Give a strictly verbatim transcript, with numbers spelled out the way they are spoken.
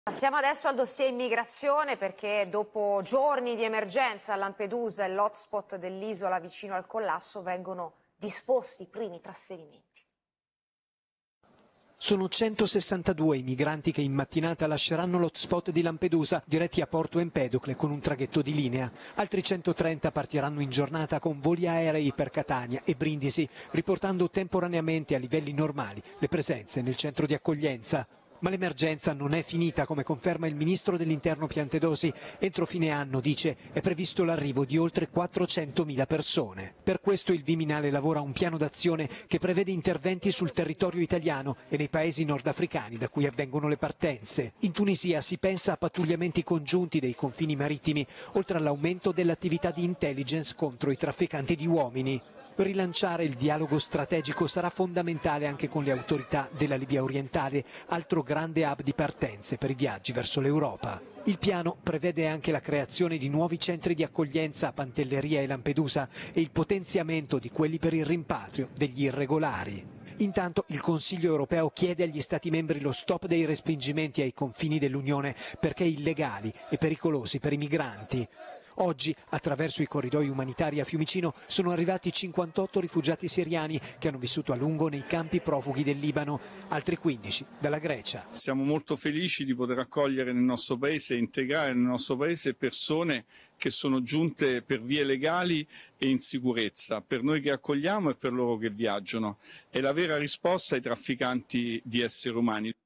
Passiamo adesso al dossier immigrazione perché dopo giorni di emergenza a Lampedusa e l'hotspot dell'isola vicino al collasso vengono disposti i primi trasferimenti. Sono centosessantadue i migranti che in mattinata lasceranno l'hotspot di Lampedusa diretti a Porto Empedocle con un traghetto di linea. Altri centotrenta partiranno in giornata con voli aerei per Catania e Brindisi, riportando temporaneamente a livelli normali le presenze nel centro di accoglienza. Ma l'emergenza non è finita, come conferma il ministro dell'Interno Piantedosi. Entro fine anno, dice, è previsto l'arrivo di oltre quattrocentomila persone. Per questo il Viminale lavora a un piano d'azione che prevede interventi sul territorio italiano e nei paesi nordafricani da cui avvengono le partenze. In Tunisia si pensa a pattugliamenti congiunti dei confini marittimi, oltre all'aumento dell'attività di intelligence contro i trafficanti di uomini. Rilanciare il dialogo strategico sarà fondamentale anche con le autorità della Libia orientale, altro grande hub di partenze per i viaggi verso l'Europa. Il piano prevede anche la creazione di nuovi centri di accoglienza a Pantelleria e Lampedusa e il potenziamento di quelli per il rimpatrio degli irregolari. Intanto il Consiglio europeo chiede agli Stati membri lo stop dei respingimenti ai confini dell'Unione perché illegali e pericolosi per i migranti. Oggi, attraverso i corridoi umanitari a Fiumicino, sono arrivati cinquantotto rifugiati siriani che hanno vissuto a lungo nei campi profughi del Libano, altri quindici dalla Grecia. Siamo molto felici di poter accogliere nel nostro paese e integrare nel nostro paese persone che sono giunte per vie legali e in sicurezza, per noi che accogliamo e per loro che viaggiano. È la vera risposta ai trafficanti di esseri umani.